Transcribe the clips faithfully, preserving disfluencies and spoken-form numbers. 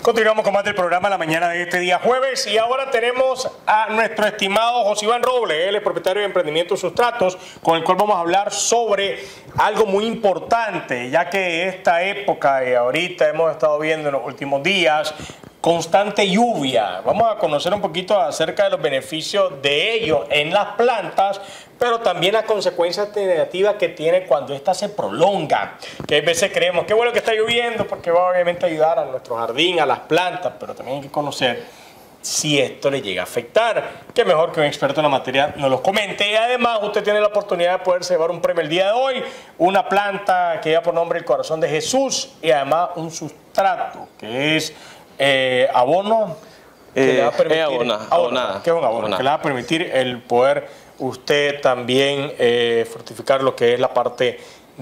Continuamos con más del programa La Mañana de este día jueves y ahora tenemos a nuestro estimado José Iván Robles, él es propietario de Emprendimiento Sustratos, con el cual vamos a hablar sobre algo muy importante, ya que esta época y ahorita hemos estado viendo en los últimos días constante lluvia. Vamos a conocer un poquito acerca de los beneficios de ello en las plantas, pero también las consecuencias negativas que tiene cuando esta se prolonga. Que a veces creemos que bueno que está lloviendo porque va obviamente a ayudar a nuestro jardín, a las plantas, pero también hay que conocer si esto le llega a afectar. Qué mejor que un experto en la materia nos los comente. Y además usted tiene la oportunidad de poderse llevar un premio el día de hoy, una planta que lleva por nombre el Corazón de Jesús y además un sustrato que es Eh, abono que eh, le va a permitir, eh, abona, abona, abonada, que es un abono, abonada. que le va a permitir el poder usted también eh, fortificar lo que es la parte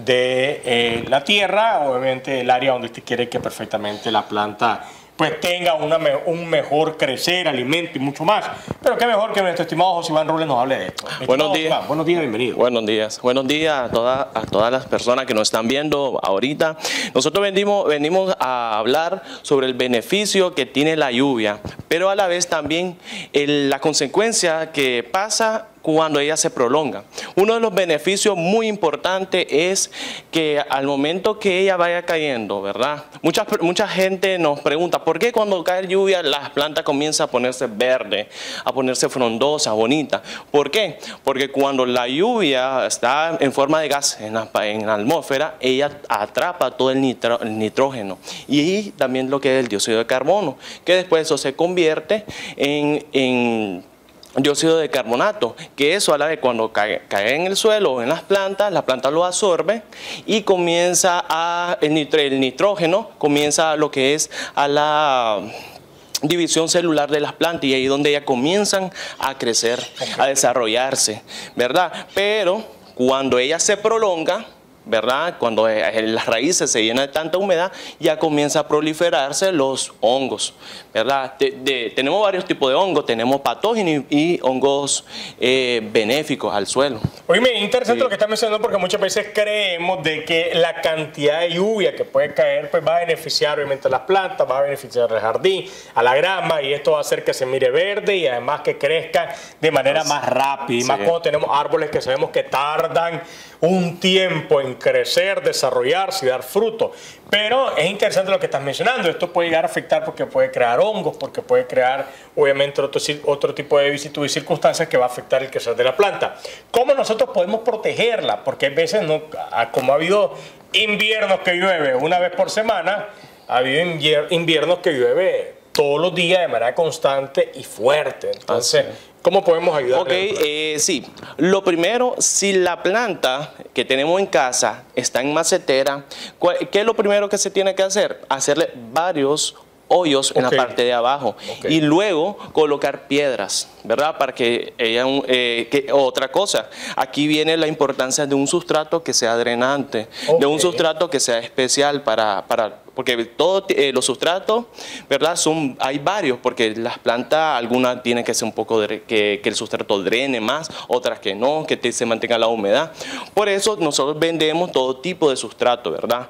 de eh, la tierra, obviamente el área donde usted quiere que perfectamente la planta pues tenga una me un mejor crecer, alimento y mucho más. Pero qué mejor que nuestro estimado José Iván Robles nos hable de esto. Buenos días. Iván, buenos días, bienvenido. Buenos días. Buenos días a, toda, a todas las personas que nos están viendo ahorita. Nosotros venimos, venimos a hablar sobre el beneficio que tiene la lluvia, pero a la vez también el, la consecuencia que pasa cuando ella se prolonga. Uno de los beneficios muy importantes es que al momento que ella vaya cayendo, ¿verdad? Mucha, mucha gente nos pregunta, ¿por qué cuando cae lluvia las plantas comienzan a ponerse verde, a ponerse frondosas, bonitas? ¿Por qué? Porque cuando la lluvia está en forma de gas en la, en la atmósfera, ella atrapa todo el, nitro, el nitrógeno y también lo que es el dióxido de carbono, que después eso se convierte en... en dióxido de carbonato, que eso a la vez cuando cae, cae en el suelo o en las plantas, la planta lo absorbe y comienza a, el, nitro, el nitrógeno comienza a lo que es a la división celular de las plantas y ahí donde ellas comienzan a crecer, a desarrollarse, ¿verdad? Pero cuando ella se prolonga, ¿verdad? Cuando las raíces se llenan de tanta humedad, ya comienza a proliferarse los hongos, ¿verdad? De, de, tenemos varios tipos de hongos, tenemos patógenos y, y hongos eh, benéficos al suelo. Oye, me interesante sí. lo que está mencionando porque muchas veces creemos de que la cantidad de lluvia que puede caer pues va a beneficiar obviamente a las plantas, va a beneficiar al jardín, a la grama y esto va a hacer que se mire verde y además que crezca de manera más rápida y sí. más cuando tenemos árboles que sabemos que tardan un tiempo en crecer, desarrollarse y dar fruto. Pero es interesante lo que estás mencionando. Esto puede llegar a afectar porque puede crear hongos, porque puede crear obviamente otro, otro tipo de visitud y circunstancias que va a afectar el crecer de la planta. ¿Cómo nosotros podemos protegerla? Porque a veces, no, como ha habido inviernos que llueve una vez por semana, ha habido inviernos que llueve todos los días de manera constante y fuerte. Entonces, ah, sí. ¿cómo podemos ayudar? Ok, eh, sí. Lo primero, si la planta que tenemos en casa está en macetera, ¿qué es lo primero que se tiene que hacer? Hacerle varios hoyos okay. en la parte de abajo okay. y luego colocar piedras, ¿verdad? Para que ella, eh, que, otra cosa, aquí viene la importancia de un sustrato que sea drenante, okay. de un sustrato que sea especial para, para porque todos eh, los sustratos, ¿verdad? Son, hay varios, porque las plantas, algunas tienen que ser un poco, de, que, que el sustrato drene más, otras que no, que te, se mantenga la humedad. Por eso nosotros vendemos todo tipo de sustrato, ¿verdad?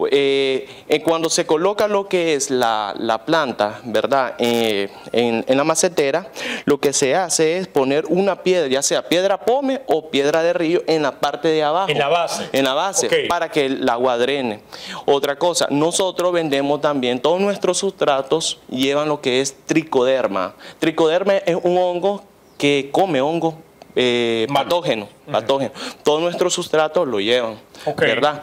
Eh, eh, cuando se coloca lo que es la, la planta, ¿verdad? Eh, en, en la macetera, lo que se hace es poner una piedra, ya sea piedra pome o piedra de río, en la parte de abajo. En la base. En la base, okay. para que el agua drene. Otra cosa, nosotros vendemos también, todos nuestros sustratos llevan lo que es tricoderma. Tricoderma es un hongo que come hongo eh, patógeno, uh-huh. patógeno. Todos nuestros sustratos lo llevan, okay. ¿verdad?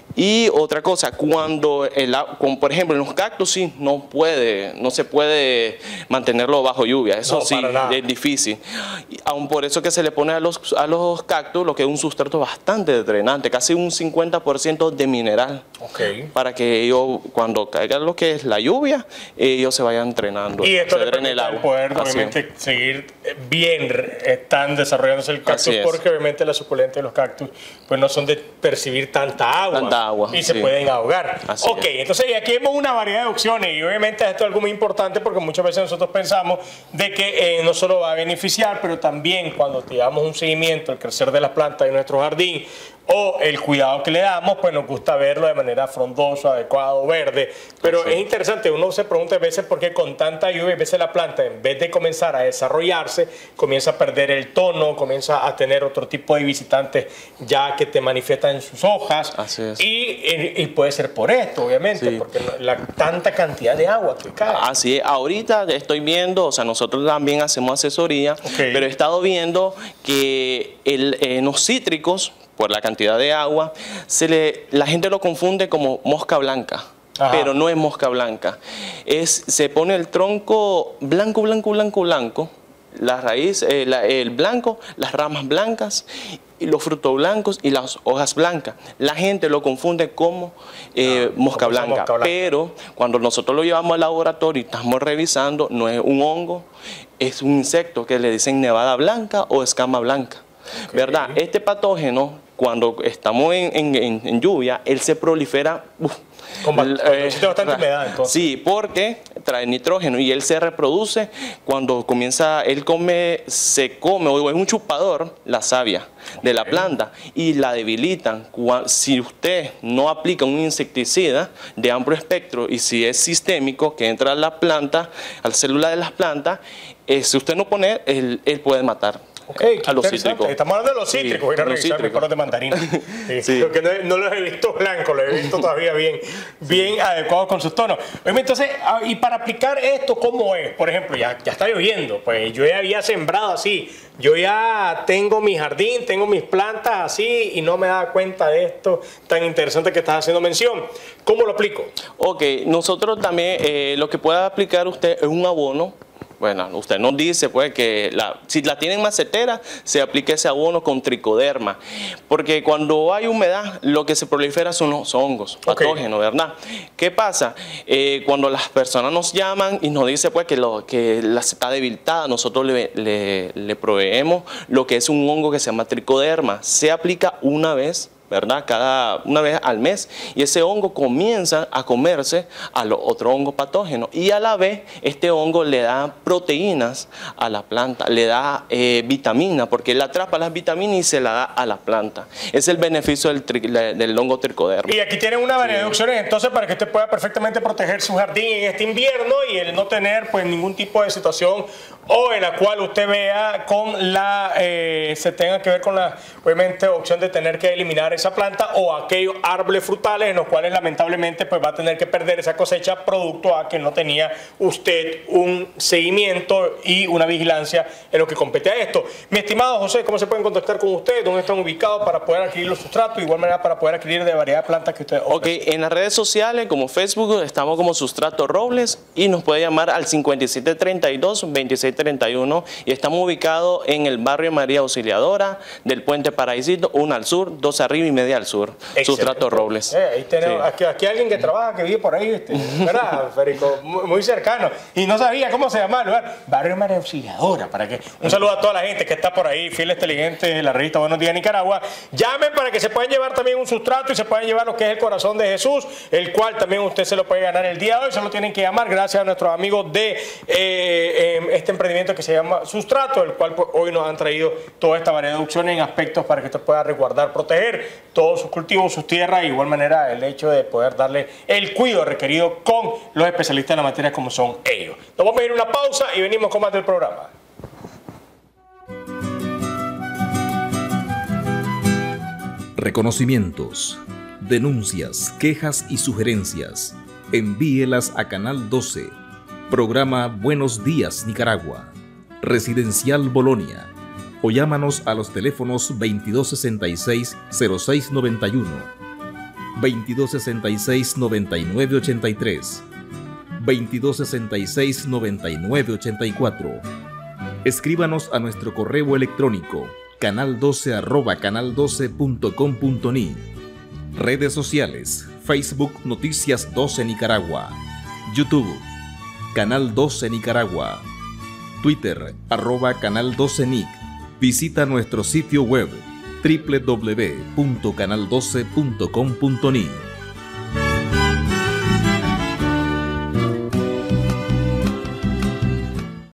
Y otra cosa, cuando, el, como por ejemplo en los cactus sí, no puede, no se puede mantenerlo bajo lluvia, eso no, sí es difícil. Y aun por eso que se le pone a los, a los cactus lo que es un sustrato bastante drenante, casi un cincuenta por ciento de mineral, okay. para que ellos cuando caiga lo que es la lluvia, ellos se vayan entrenando. Y esto le permite el agua. Poder obviamente seguir bien, están desarrollándose el cactus porque obviamente las suculentas de los cactus pues no son de percibir tanta agua. Tanta agua, y se sí. pueden ahogar. Así ok, es. Entonces aquí vemos una variedad de opciones y obviamente esto es algo muy importante porque muchas veces nosotros pensamos de que eh, no solo va a beneficiar, pero también cuando te damos un seguimiento al crecer de las plantas en nuestro jardín o el cuidado que le damos, pues nos gusta verlo de manera frondosa, adecuado, verde. Pero es interesante, uno se pregunta a veces por qué con tanta lluvia, a veces la planta, en vez de comenzar a desarrollarse, comienza a perder el tono, comienza a tener otro tipo de visitantes ya que te manifiestan en sus hojas. Así es. Y, y, y puede ser por esto, obviamente, sí, porque la tanta cantidad de agua que cae. Así es. Ahorita estoy viendo, o sea, nosotros también hacemos asesoría, okay, pero he estado viendo que el, eh, los cítricos, por la cantidad de agua, se le, la gente lo confunde como mosca blanca. Ajá. Pero no es mosca blanca. Es, se pone el tronco blanco, blanco, blanco, blanco, la raíz, eh, la, el blanco, las ramas blancas, y los frutos blancos y las hojas blancas. La gente lo confunde como eh, ah, mosca, blanca, mosca blanca, pero cuando nosotros lo llevamos al laboratorio y estamos revisando, no es un hongo, es un insecto que le dicen nevada blanca o escama blanca. Okay. ¿Verdad? Este patógeno, cuando estamos en, en, en, en lluvia, él se prolifera. Uf, Con eh, bastante humedad, entonces. Sí, porque trae nitrógeno y él se reproduce cuando comienza, él come, se come, o es un chupador, la savia de la planta y la debilitan. Si usted no aplica un insecticida de amplio espectro y si es sistémico que entra a la planta, a la célula de las plantas, eh, si usted no pone, él, él puede matar. Okay, a los cítricos. Estamos hablando de los cítricos. Sí, voy a ir a revisar mis palos de mandarina. Sí, sí. Porque no, no los he visto blancos, los he visto todavía bien, bien adecuados con sus tonos. Entonces, y para aplicar esto, ¿cómo es? Por ejemplo, ya, ya está lloviendo. Pues yo ya había sembrado así. Yo ya tengo mi jardín, tengo mis plantas así y no me da cuenta de esto tan interesante que estás haciendo mención. ¿Cómo lo aplico? Ok, nosotros también, eh, lo que pueda aplicar usted es un abono. Bueno, usted nos dice pues que la, si la tienen macetera, se aplique ese abono con tricoderma, porque cuando hay humedad, lo que se prolifera son los hongos patógenos, okay, ¿verdad? ¿Qué pasa? Eh, cuando las personas nos llaman y nos dicen pues que, lo, que la está debilitada, nosotros le, le, le proveemos lo que es un hongo que se llama tricoderma. Se aplica una vez, ¿verdad? Cada una vez al mes, y ese hongo comienza a comerse a los otros hongos patógenos y a la vez este hongo le da proteínas a la planta, le da eh, vitamina, porque él atrapa las vitaminas y se la da a la planta. Es el beneficio del, tri, del hongo tricoderma. Y aquí tienen una variedad sí. de opciones entonces para que usted pueda perfectamente proteger su jardín en este invierno y el no tener pues ningún tipo de situación o en la cual usted vea con la eh, se tenga que ver con la obviamente opción de tener que eliminar esa planta o aquellos árboles frutales en los cuales lamentablemente pues va a tener que perder esa cosecha producto a que no tenía usted un seguimiento y una vigilancia en lo que compete a esto. Mi estimado José, ¿cómo se pueden contactar con ustedes? ¿Dónde están ubicados para poder adquirir los sustratos? De igual manera para poder adquirir de variedad de plantas que ustedes ofrecen. Ok, en las redes sociales como Facebook estamos como Sustrato Robles y nos puede llamar al cincuenta y siete treinta y dos, veintiséis treinta y uno y estamos ubicados en el barrio María Auxiliadora del Puente Paraísito, uno al sur, dos arriba y media al sur. Excelente. Sustrato Robles. Eh, ahí tenemos, sí. aquí, aquí alguien que trabaja, que vive por ahí, este, ¿verdad, Federico? Muy, muy cercano. Y no sabía cómo se llama el lugar. Barrio María Auxiliadora. ¿Para qué? Un saludo a toda la gente que está por ahí, fieles inteligentes de la revista Buenos Días Nicaragua. Llamen para que se puedan llevar también un sustrato y se puedan llevar lo que es el corazón de Jesús, el cual también usted se lo puede ganar el día de hoy. Solo tienen que llamar gracias a nuestros amigos de eh, eh, este emprendimiento que se llama Sustrato, el cual pues, hoy nos han traído toda esta variedad de opciones en aspectos para que usted pueda resguardar, proteger todos sus cultivos, sus tierras, y de igual manera el hecho de poder darle el cuidado requerido con los especialistas en la materia como son ellos. Nos vamos a ir a una pausa y venimos con más del programa. Reconocimientos, denuncias, quejas y sugerencias. Envíelas a Canal doce, programa Buenos Días Nicaragua, Residencial Bolonia, o llámanos a los teléfonos veintidós sesenta y seis, cero seis noventa y uno, veintidós sesenta y seis, noventa y nueve ochenta y tres, veintidós sesenta y seis, noventa y nueve ochenta y cuatro. Escríbanos a nuestro correo electrónico canal doce arroba canal doce punto com punto ni. Redes sociales: Facebook Noticias doce Nicaragua, YouTube Canal doce Nicaragua, Twitter arroba Canal doce Nic. Visita nuestro sitio web doble u doble u doble u punto canal doce punto com punto ni.